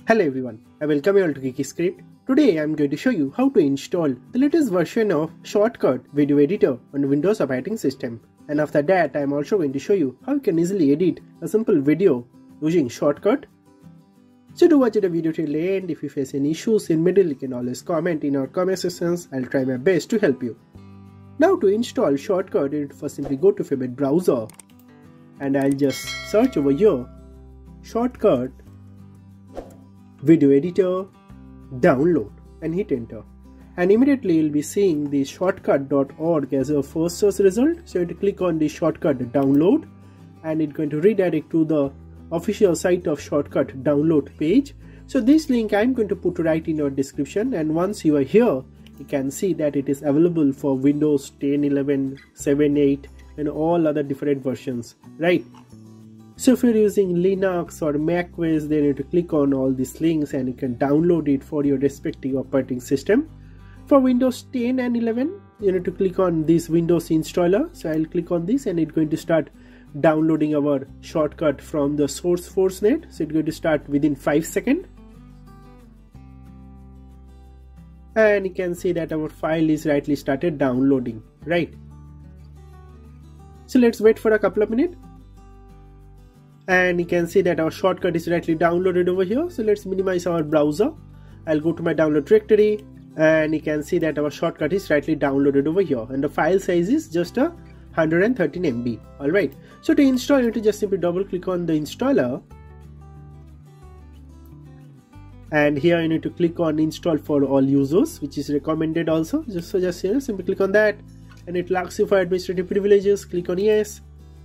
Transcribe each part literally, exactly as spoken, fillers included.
Hello everyone, I welcome you all to Geeky Script. Today I am going to show you how to install the latest version of Shotcut Video Editor on Windows operating system. And after that I am also going to show you how you can easily edit a simple video using Shotcut. So do watch the video till the end. If you face any issues in middle, you can always comment in our comment sections. I'll try my best to help you. Now to install Shotcut, you first simply go to favorite browser and I'll just search over here Shotcut Video Editor, download and hit enter, and immediately you'll be seeing the shotcut dot org as a first search result. So you have to click on the Shotcut download and it's going to redirect to the official site of Shotcut download page. So this link I'm going to put right in your description, and once you are here you can see that it is available for Windows ten, eleven, seven, eight and all other different versions, right? So if you're using Linux or macOS, then you have to click on all these links and you can download it for your respective operating system. For Windows ten and eleven, you need to click on this Windows installer. So I'll click on this and it's going to start downloading our Shotcut from the source force.net. So it's going to start within five seconds. And you can see that our file is rightly started downloading, right? So let's wait for a couple of minutes. And you can see that our Shotcut is rightly downloaded over here. So let's minimize our browser. I'll go to my download directory and you can see that our Shotcut is rightly downloaded over here, and the file size is just a one hundred thirteen M B. Alright, so to install you need to just simply double click on the installer, and here you need to click on install for all users, which is recommended also. Just so just here simply click on that and it asks you for administrative privileges. Click on yes.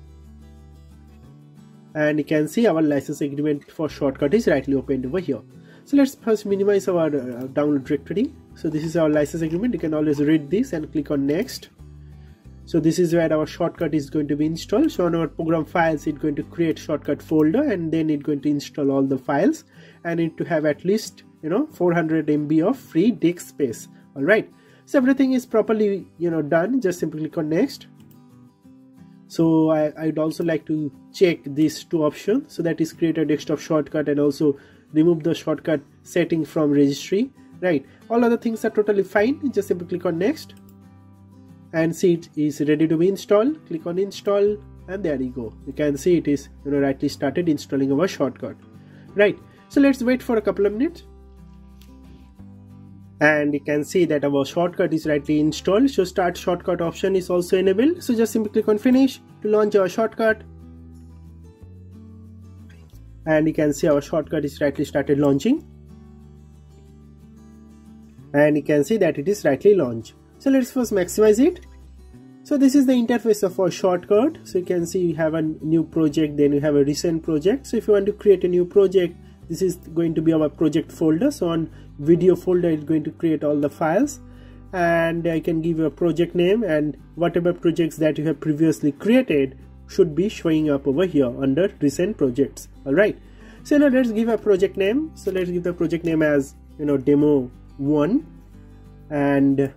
And you can see our license agreement for Shotcut is rightly opened over here. So let's first minimize our uh, download directory. So this is our license agreement. You can always read this and click on next. So this is where our Shotcut is going to be installed. So on our program files, it's going to create Shotcut folder and then it's going to install all the files, and it to have at least, you know, four hundred M B of free disk space. All right. So everything is properly, you know, done. Just simply click on next. So I, I'd also like to check these two options, so that is create a desktop shortcut and also remove the shortcut setting from registry, right? All other things are totally fine. Just simply click on next and see it is ready to be installed. Click on install and there you go. You can see it is, you know, rightly started installing our Shotcut, right? So let's wait for a couple of minutes. And you can see that our Shotcut is rightly installed. So start Shotcut option is also enabled. So just simply click on finish to launch our Shotcut. And you can see our Shotcut is rightly started launching. And you can see that it is rightly launched. So let's first maximize it. So this is the interface of our Shotcut. So you can see you have a new project, then you have a recent project. So if you want to create a new project, this is going to be our project folder. So on video folder it's going to create all the files, and I can give you a project name, and whatever projects that you have previously created should be showing up over here under recent projects. All right, so now let's give a project name. So let's give the project name as, you know, demo one, and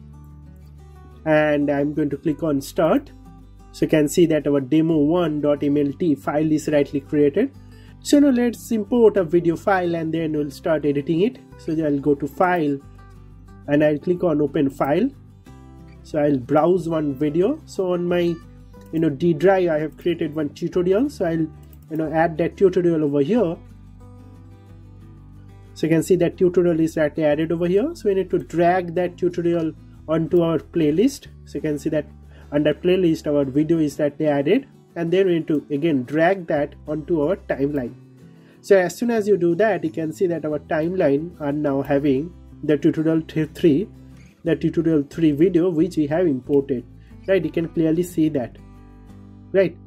and I'm going to click on start. So you can see that our demo one dot M L T file is rightly created. So now let's import a video file and then we'll start editing it. So I'll go to file and I'll click on open file. So I'll browse one video. So on my, you know, D drive I have created one tutorial. So I'll, you know, add that tutorial over here. So you can see that tutorial is actually added over here. So we need to drag that tutorial onto our playlist. So you can see that under playlist our video is actually added. And then we need to again drag that onto our timeline. So as soon as you do that, you can see that our timeline are now having the tutorial three, the tutorial three video which we have imported, right? You can clearly see that, right?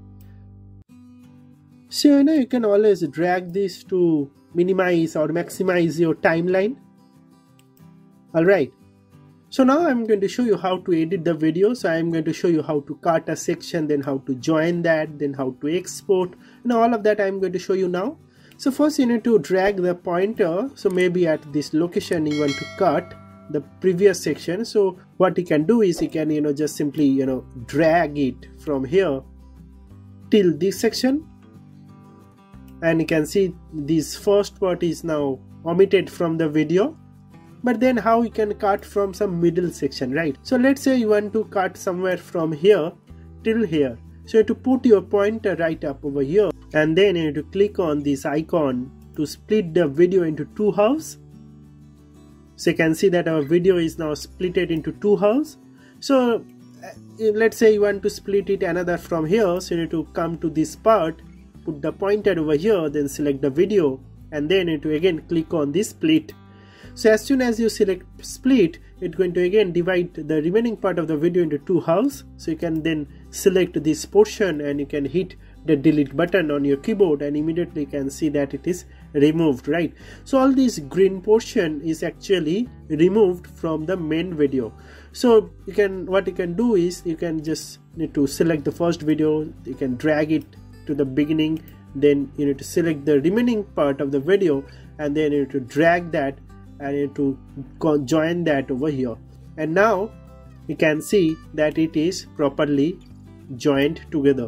So you know, you can always drag this to minimize or maximize your timeline. All right. So now I'm going to show you how to edit the video. So I'm going to show you how to cut a section, then how to join that, then how to export, and all of that I'm going to show you now. So first you need to drag the pointer. So maybe at this location you want to cut the previous section. So what you can do is you can, you know, just simply, you know, drag it from here till this section. and you can see this first part is now omitted from the video. But then how you can cut from some middle section, right? So let's say you want to cut somewhere from here till here. So you have to put your pointer right up over here, and then you have to click on this icon to split the video into two halves. So you can see that our video is now split into two halves. So uh, let's say you want to split it another from here. So you need to come to this part, put the pointer over here, then select the video, and then you need to again click on this split. So as soon as you select split, it's going to again divide the remaining part of the video into two halves. So you can then select this portion and you can hit the delete button on your keyboard, and immediately you can see that it is removed, right? So all this green portion is actually removed from the main video. So you can, what you can do is you can just need to select the first video, you can drag it to the beginning, then you need to select the remaining part of the video, and then you need to drag that and you need to join that over here, and now you can see that it is properly joined together,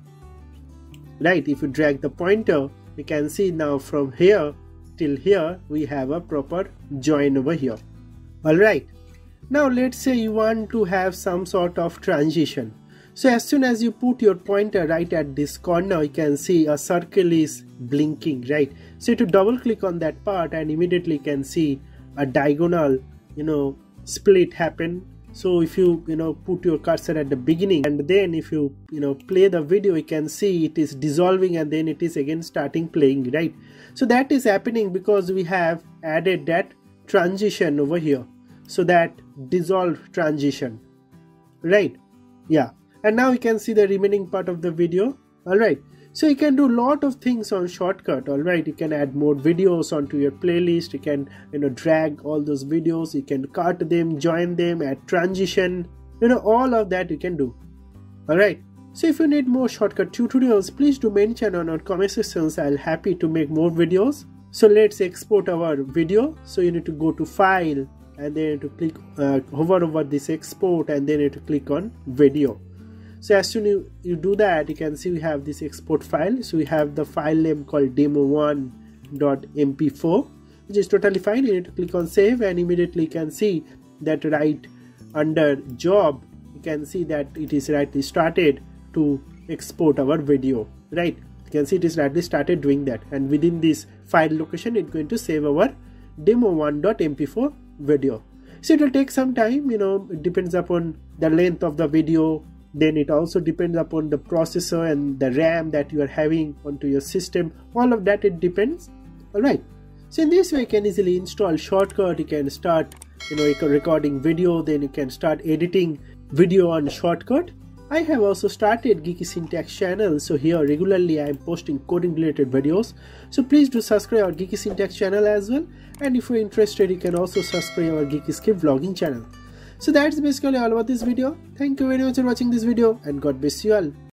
right? If you drag the pointer, you can see now from here till here we have a proper join over here. Alright, now let's say you want to have some sort of transition. So as soon as you put your pointer right at this corner, you can see a circle is blinking, right? So to double click on that part, and immediately you can see a diagonal, you know, split happen. So if you, you know, put your cursor at the beginning, and then if you, you know, play the video, you can see it is dissolving and then it is again starting playing, right? So that is happening because we have added that transition over here. So that dissolve transition, right? Yeah. And now you can see the remaining part of the video. Alright, so you can do a lot of things on Shotcut. Alright, you can add more videos onto your playlist. You can, you know, drag all those videos, you can cut them, join them, add transition, you know, all of that you can do. Alright, so if you need more Shotcut tutorials, please do mention on our comment sections. I'll happy to make more videos. So let's export our video. So you need to go to File, and then to click, uh, hover over this export, and then you need to click on video. So as soon as you, you do that, you can see we have this export file. So we have the file name called demo one dot M P four, which is totally fine. You need to click on save, and immediately you can see that right under job, you can see that it is rightly started to export our video, right? You can see it is rightly started doing that, and within this file location it's going to save our demo one dot M P four video. So it will take some time, you know, it depends upon the length of the video. Then it also depends upon the processor and the RAM that you are having onto your system. All of that, it depends. Alright, so in this way you can easily install Shotcut. You can start, you know, you can recording video, then you can start editing video on Shotcut. I have also started Geeky Syntax channel, so here regularly I am posting coding related videos. So please do subscribe our Geeky Syntax channel as well, and if you're interested you can also subscribe our Geeky Script vlogging channel. So that's basically all about this video. Thank you very much for watching this video, and God bless you all.